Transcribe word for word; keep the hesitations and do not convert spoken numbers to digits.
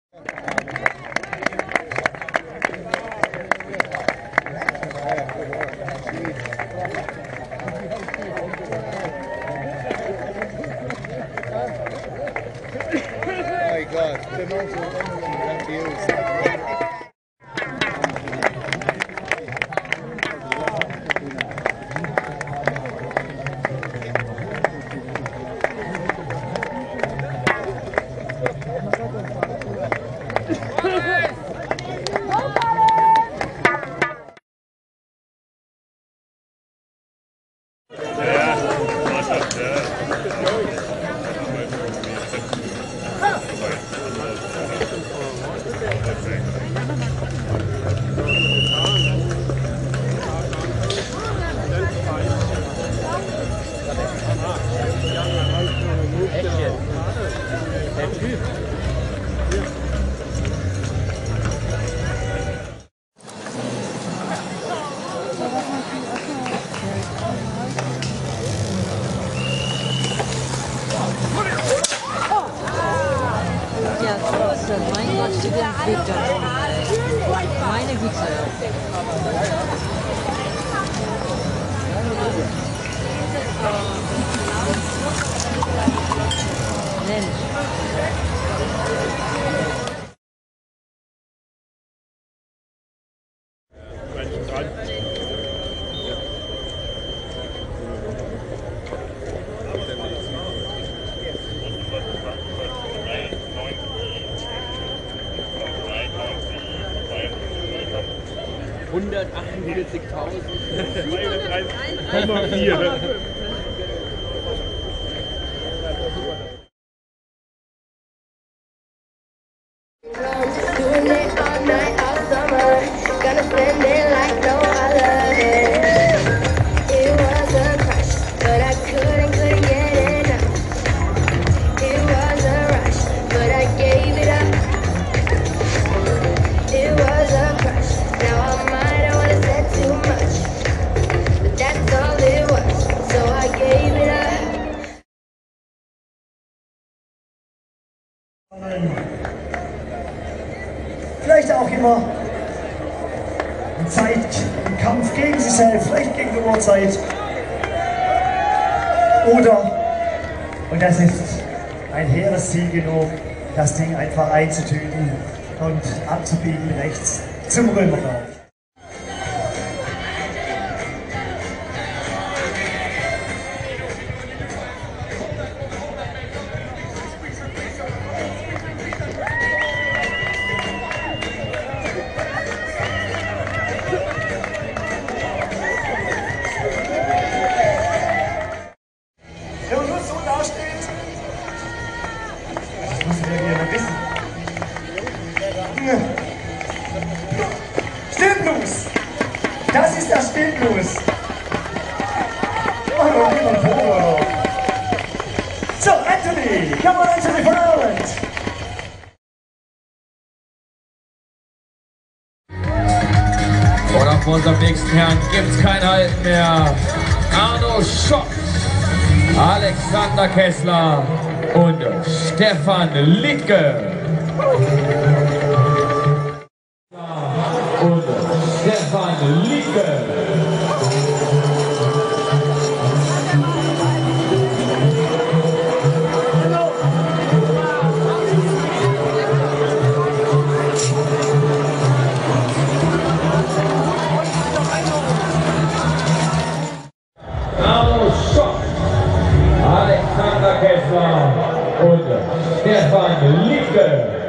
Mein Gott, steht der Weg da. Meine Güte. Mensch. hundertachtundvierzigtausend Komma vier. Vielleicht auch immer eine Zeit im Kampf gegen sich selbst, vielleicht gegen die Uhrzeit. Oder, und das ist ein hehres Ziel genug, das Ding einfach einzutüten und abzubiegen rechts zum Römerlauf. Stilblues! Das ist das Stilblues! Oh, noch jemand vor. So, Anthony! Come on, Anthony, von Ireland! Und auf unserem nächsten Herrn gibt's kein Halten mehr. Arno Schock, Alexander Kessler und Stefan Liedtke. Und Stefan Liedtke. Arno Schock, Alexander Kessler und Stefan Liedtke.